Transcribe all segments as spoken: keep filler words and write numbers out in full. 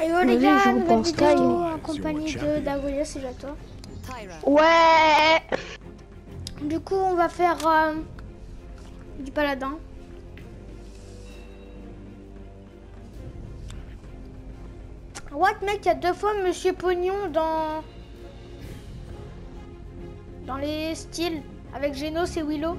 Et oh les gars, nouvelle vidéo en compagnie de Dagolia, c'est déjà toi. Ouais. Du coup, on va faire euh, du paladin. What mec, il y a deux fois Monsieur Pognon dans dans les styles avec Genos et Willow.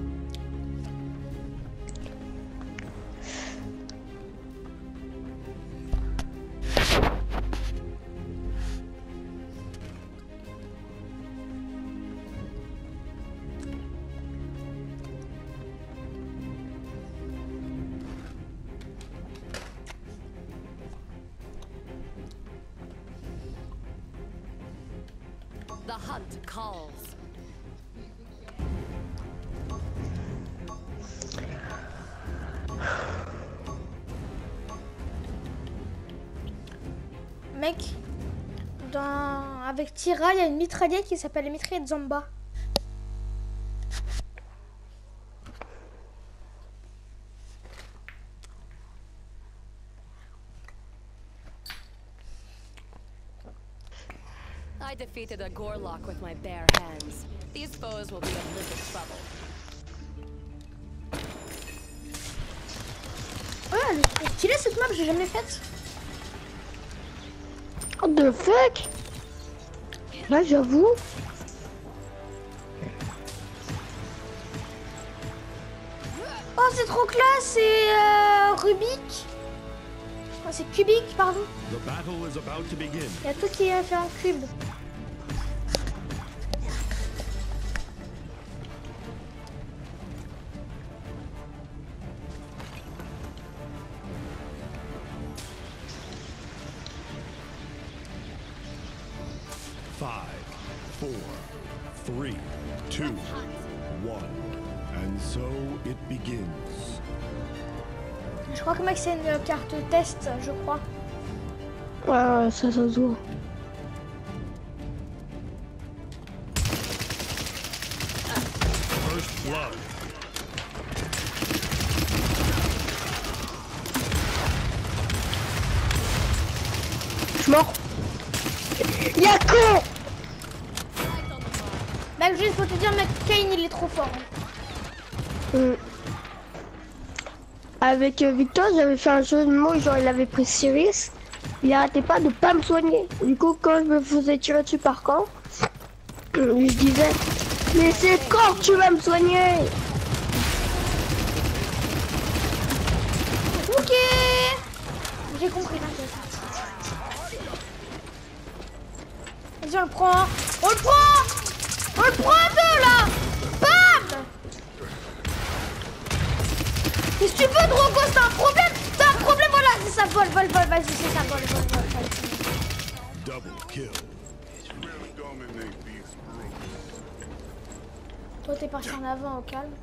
The hunt calls. Mec, dans... avec Tira, il y a une mitraillette qui s'appelle la mitraillette Zamba. I defeated a Gorlock with my bare hands. These foes will be in little trouble. Ouais, elle est stylée cette map, j'ai jamais faite. What the fuck? Là, j'avoue. Oh, c'est trop classe, c'est euh, Rubik. Oh, c'est Cubique, pardon. Il y a tout qui est fait en cube. Five, four, three, two, one, and so it begins. Je crois que mec c'est une carte test, je crois. Ouais, ouais, ça, ça se voit. First blood. Je suis mort. Y'a con. Mec, juste faut te dire, mec, Kane il est trop fort. Hum. Avec euh, Victor, j'avais fait un jeu de mots, genre il avait pris Sirius. Il arrêtait pas de pas me soigner. Du coup, quand je me faisais tirer dessus par camp, je disais, mais c'est quand que tu vas me soigner? Ok. J'ai compris, t'inquiète. Vas-y, on le prend. On le prend. On le prend un peu là. Bam. Qu'est-ce que tu veux, Drogo? C'est un problème. T'as un problème, voilà. C'est ça, vol, vol, vol. Vas-y, c'est ça, vol, vol, vol. Double kill. Toi, t'es parti en avant, au calme.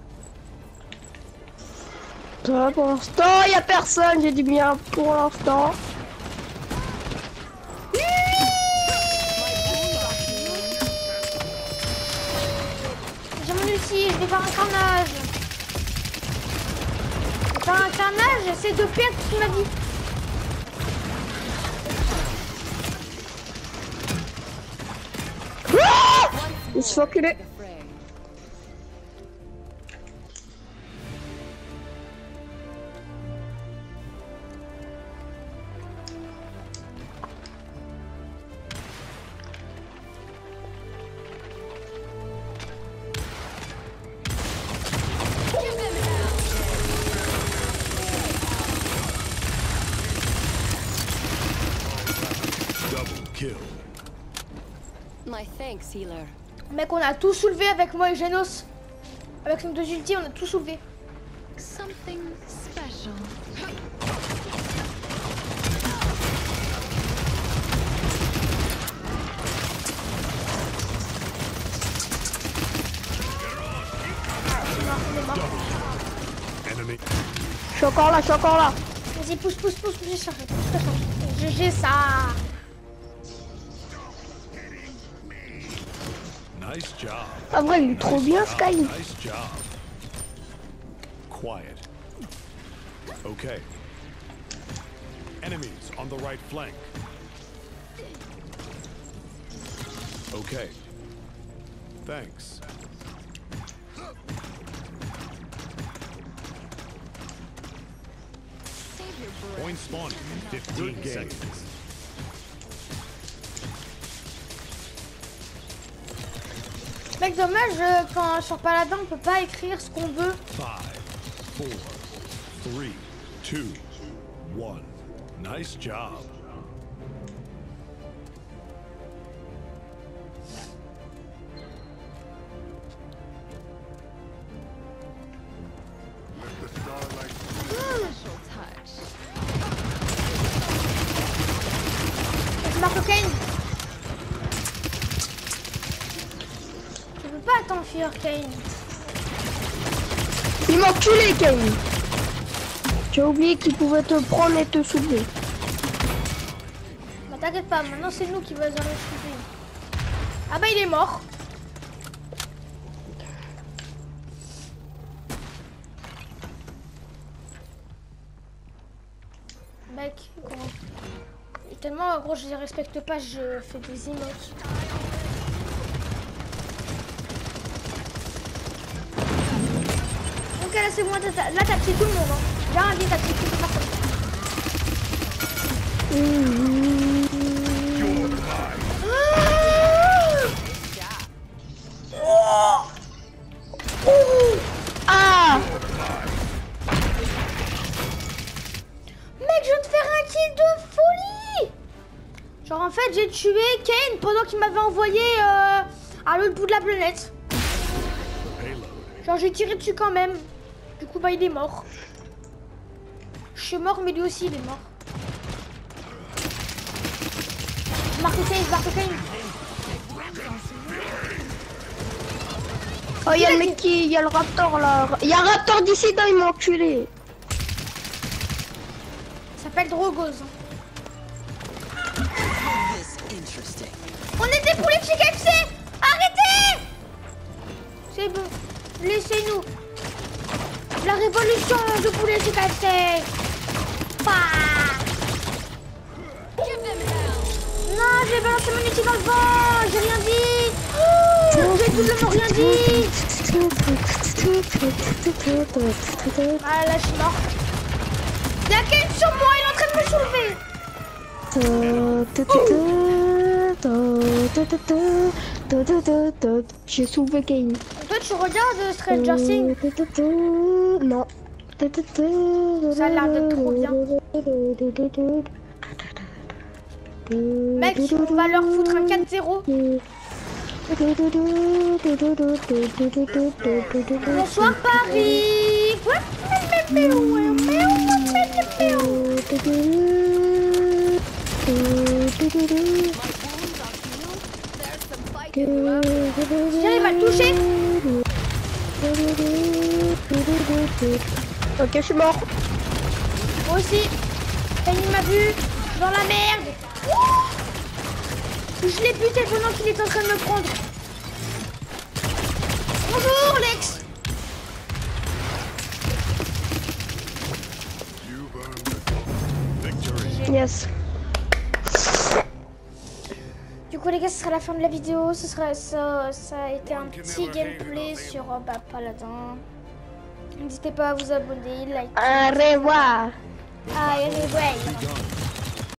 Toi, pour l'instant, y a personne, j'ai dit bien pour l'instant. J'ai mon ulti, je vais faire un carnage. Je vais faire un carnage, c'est de perdre ce qu'il m'a dit. Il se fait enculer. Kill. My thanks, healer. Mec, on a tout soulevé avec moi et Genos. Avec nos deux ultis, on a tout soulevé. Something special. Enemy. Je suis encore là, je suis encore là. Vas-y, pousse, pousse, pousse, pousse, ça. G G ça. Nice job. Ah vrai, il est trop bien, Sky. Nice job. Quiet. Okay. Enemies on the right flank. Okay. Thanks. Point spawning in fifteen seconds. Mec, dommage, euh, quand sur Paladin, on peut pas écrire ce qu'on veut. Five, four, three, two, one. Nice job. Marco Kane. Tu peux pas t'enfuir, Kane. Il m'a enculé, Kane. Tu as oublié qu'il pouvait te prendre et te soulever. Bah t'inquiète pas, maintenant c'est nous qui va le soulever. Ah bah il est mort. Mec, gros. Et tellement gros je les respecte pas, je fais des emotes. Ok là c'est bon, là t'as tué tout le monde. Hein. J'ai rien dit, t'as tué tout le monde. Ah! Mec, je viens de faire un kill de folie! Genre en fait j'ai tué Kane pendant qu'il m'avait envoyé euh, à l'autre bout de la planète. Genre j'ai tiré dessus quand même. Du coup bah il est mort. Je suis mort mais lui aussi il est mort. Marco Kane, Marco Kane. Oh y'a le mec qui... y'a le raptor là. Y'a un raptor d'ici, il m'a enculé. Ça s'appelle Drogos. On est des poulets de chez K F C. Arrêtez. C'est bon. Laissez-nous. La révolution de poulet chez K F C. Bah. Non, j'ai balancé mon outil dans le vent. J'ai rien dit. Oh, j'ai doublement rien dit. Ah là, je suis mort. Il y a Kane sur moi, il est en train de me soulever. J'ai soulevé Kane. Toi, tu regardes Stranger Things? Non. Ça a l'air d'être trop bien. Mec, on va leur foutre un quatre zéro. Bonsoir Paris. J'arrive à le toucher. Ok, je suis mort. Moi aussi. Kane m'a vu. Je suis dans la merde. Je l'ai buté pendant qu'il est en train de me prendre. Bonjour Lex. Yes. Du coup les gars, ce sera la fin de la vidéo. Ce sera ça, ça a été un petit gameplay sur euh, bah, Paladin. N'hésitez pas à vous abonner, like. Au revoir. Ah, et ouais.